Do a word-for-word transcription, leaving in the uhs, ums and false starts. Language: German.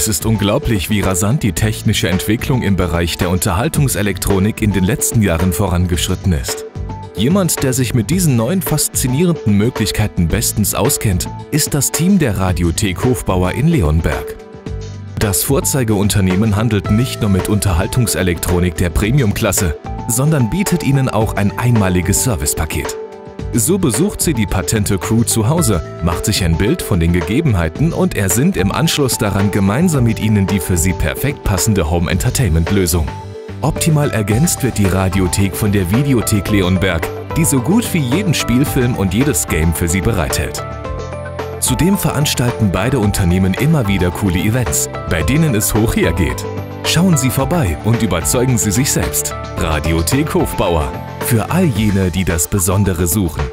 Es ist unglaublich, wie rasant die technische Entwicklung im Bereich der Unterhaltungselektronik in den letzten Jahren vorangeschritten ist. Jemand, der sich mit diesen neuen faszinierenden Möglichkeiten bestens auskennt, ist das Team der Radiothek Hofbauer in Leonberg. Das Vorzeigeunternehmen handelt nicht nur mit Unterhaltungselektronik der Premiumklasse, sondern bietet Ihnen auch ein einmaliges Servicepaket. So besucht sie die patente Crew zu Hause, macht sich ein Bild von den Gegebenheiten und ersinnt im Anschluss daran gemeinsam mit Ihnen die für Sie perfekt passende Home-Entertainment-Lösung. Optimal ergänzt wird die Radiothek von der Videothek Leonberg, die so gut wie jeden Spielfilm und jedes Game für Sie bereithält. Zudem veranstalten beide Unternehmen immer wieder coole Events, bei denen es hoch hergeht. Schauen Sie vorbei und überzeugen Sie sich selbst. Radiothek Hofbauer. Für all jene, die das Besondere suchen.